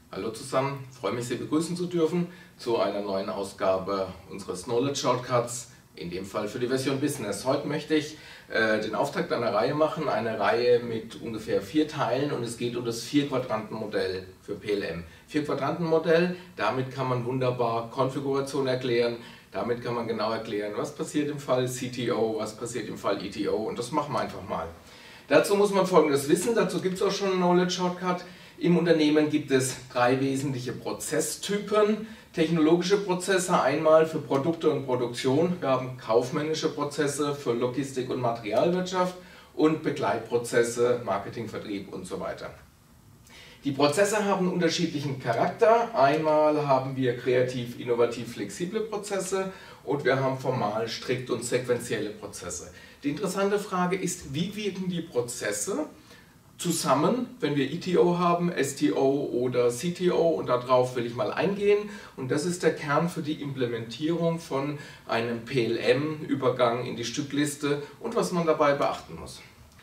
Hallo zusammen, freue mich, Sie begrüßen zu dürfen zu einer neuen Ausgabe unseres Knowledge Shortcuts, in dem Fall für die Version Business. Heute möchte ich den Auftakt einer Reihe machen, eine Reihe mit ungefähr 4 Teilen, und es geht um das 4-Quadranten-Modell für PLM. 4-Quadranten-Modell, damit kann man wunderbar Konfiguration erklären, damit kann man genau erklären, was passiert im Fall CTO, was passiert im Fall ETO, und das machen wir einfach mal. Dazu muss man Folgendes wissen, dazu gibt es auch schon einen Knowledge Shortcut. Im Unternehmen gibt es 3 wesentliche Prozesstypen. Technologische Prozesse einmal für Produkte und Produktion. Wir haben kaufmännische Prozesse für Logistik und Materialwirtschaft und Begleitprozesse, Marketing, Vertrieb und so weiter. Die Prozesse haben unterschiedlichen Charakter. Einmal haben wir kreativ, innovativ, flexible Prozesse und wir haben formal, strikt und sequentielle Prozesse. Die interessante Frage ist, wie wirken die Prozesse zusammen, wenn wir ETO haben, STO oder CTO, und darauf will ich mal eingehen, und das ist der Kern für die Implementierung von einem PLM-Übergang in die Stückliste und was man dabei beachten muss.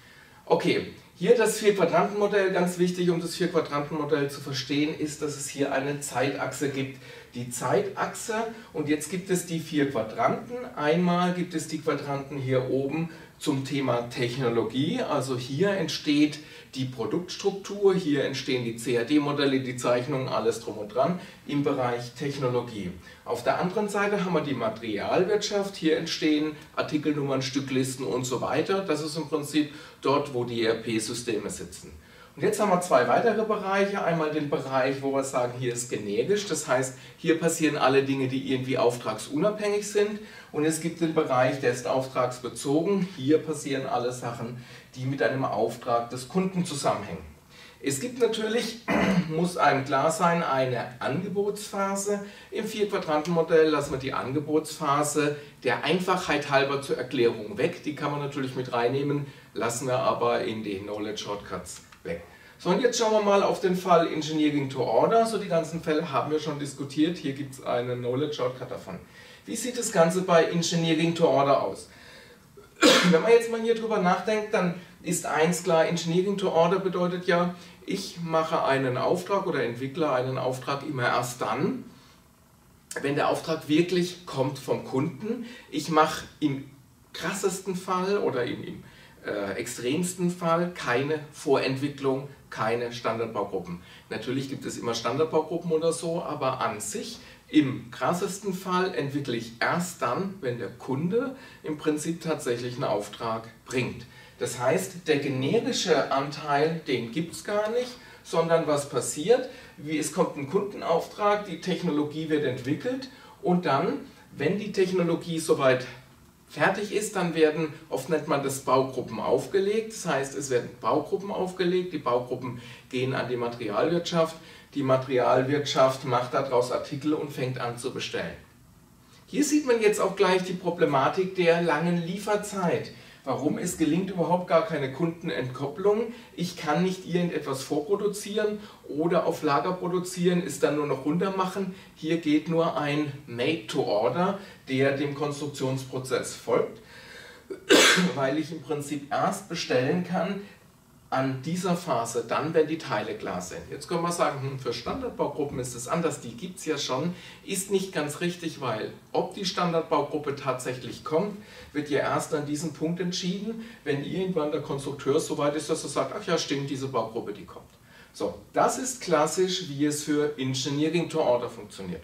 Okay, hier das 4-Quadranten-Modell, ganz wichtig, um das 4-Quadranten-Modell zu verstehen, ist, dass es hier eine Zeitachse gibt. Die Zeitachse, und jetzt gibt es die 4 Quadranten. Einmal gibt es die Quadranten hier oben zum Thema Technologie, also hier entsteht die Produktstruktur, hier entstehen die CAD-Modelle, die Zeichnungen, alles drum und dran im Bereich Technologie. Auf der anderen Seite haben wir die Materialwirtschaft, hier entstehen Artikelnummern, Stücklisten und so weiter. Das ist im Prinzip dort, wo die ERP-Systeme sitzen. Und jetzt haben wir 2 weitere Bereiche, einmal den Bereich, wo wir sagen, hier ist generisch, das heißt, hier passieren alle Dinge, die irgendwie auftragsunabhängig sind, und es gibt den Bereich, der ist auftragsbezogen, hier passieren alle Sachen, die mit einem Auftrag des Kunden zusammenhängen. Es gibt natürlich, muss einem klar sein, eine Angebotsphase. Im 4-Quadranten-Modell lassen wir die Angebotsphase der Einfachheit halber zur Erklärung weg, die kann man natürlich mit reinnehmen, lassen wir aber in den Knowledge Shortcuts weg. So, und jetzt schauen wir mal auf den Fall Engineering to Order. So, die ganzen Fälle haben wir schon diskutiert. Hier gibt es einen Knowledge Shortcut davon. Wie sieht das Ganze bei Engineering to Order aus? Wenn man jetzt mal hier drüber nachdenkt, dann ist eins klar: Engineering to Order bedeutet ja, ich mache einen Auftrag oder entwickle einen Auftrag immer erst dann, wenn der Auftrag wirklich kommt vom Kunden. Ich mache im krassesten Fall oder im extremsten Fall keine Vorentwicklung, keine Standardbaugruppen. Natürlich gibt es immer Standardbaugruppen oder so, aber an sich im krassesten Fall entwickle ich erst dann, wenn der Kunde im Prinzip tatsächlich einen Auftrag bringt. Das heißt, der generische Anteil, den gibt es gar nicht, sondern was passiert? Es kommt ein Kundenauftrag, die Technologie wird entwickelt, und dann, wenn die Technologie soweit fertig ist, dann werden, oft nennt man das, Baugruppen aufgelegt. Das heißt, es werden Baugruppen aufgelegt, die Baugruppen gehen an die Materialwirtschaft, die Materialwirtschaft macht daraus Artikel und fängt an zu bestellen. Hier sieht man jetzt auch gleich die Problematik der langen Lieferzeit. Warum? Es gelingt überhaupt gar keine Kundenentkopplung. Ich kann nicht irgendetwas vorproduzieren oder auf Lager produzieren, ist dann nur noch runter machen. Hier geht nur ein Made to Order, der dem Konstruktionsprozess folgt, weil ich im Prinzip erst bestellen kann an dieser Phase, dann, wenn die Teile klar sind. Jetzt können wir sagen, für Standardbaugruppen ist es anders, die gibt es ja schon, ist nicht ganz richtig, weil ob die Standardbaugruppe tatsächlich kommt, wird ja erst an diesem Punkt entschieden, wenn irgendwann der Konstrukteur so weit ist, dass er sagt, ach ja, stimmt, diese Baugruppe, die kommt. So, das ist klassisch, wie es für Engineering to Order funktioniert.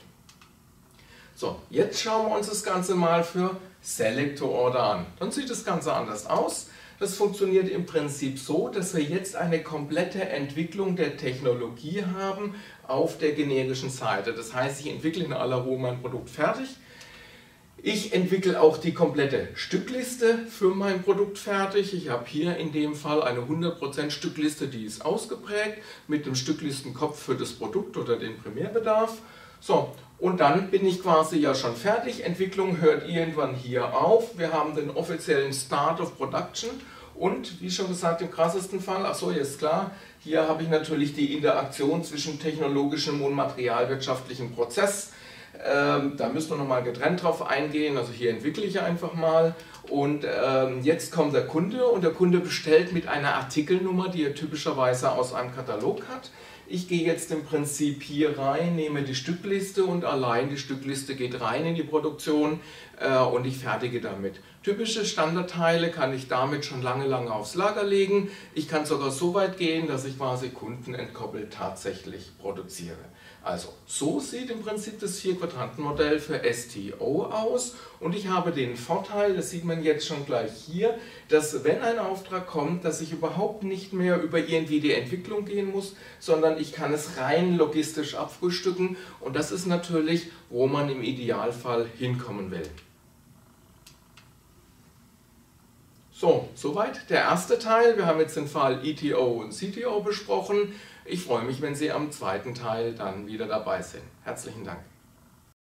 So, jetzt schauen wir uns das Ganze mal für Select to Order an. Dann sieht das Ganze anders aus. Das funktioniert im Prinzip so, dass wir jetzt eine komplette Entwicklung der Technologie haben auf der generischen Seite. Das heißt, ich entwickle in aller Ruhe mein Produkt fertig. Ich entwickle auch die komplette Stückliste für mein Produkt fertig. Ich habe hier in dem Fall eine 100% Stückliste, die ist ausgeprägt, mit dem Stücklistenkopf für das Produkt oder den Primärbedarf. So, und dann bin ich quasi ja schon fertig. Entwicklung hört irgendwann hier auf. Wir haben den offiziellen Start of Production und, wie schon gesagt, im krassesten Fall, ach so, jetzt klar, hier habe ich natürlich die Interaktion zwischen technologischem und materialwirtschaftlichem Prozess. Da müssen wir nochmal getrennt drauf eingehen, also hier entwickle ich einfach mal, und jetzt kommt der Kunde, und der Kunde bestellt mit einer Artikelnummer, die er typischerweise aus einem Katalog hat. Ich gehe jetzt im Prinzip hier rein, nehme die Stückliste und allein die Stückliste geht rein in die Produktion und ich fertige damit. Typische Standardteile kann ich damit schon lange aufs Lager legen. Ich kann sogar so weit gehen, dass ich quasi kundenentkoppelt tatsächlich produziere. Also so sieht im Prinzip das 4-Quadranten-Modell für STO aus und ich habe den Vorteil, das sieht man jetzt schon gleich hier, dass wenn ein Auftrag kommt, dass ich überhaupt nicht mehr über irgendwie die Entwicklung gehen muss, sondern ich kann es rein logistisch abfrühstücken und das ist natürlich, wo man im Idealfall hinkommen will. So, soweit der erste Teil. Wir haben jetzt den Fall ETO und CTO besprochen. Ich freue mich, wenn Sie am zweiten Teil dann wieder dabei sind. Herzlichen Dank.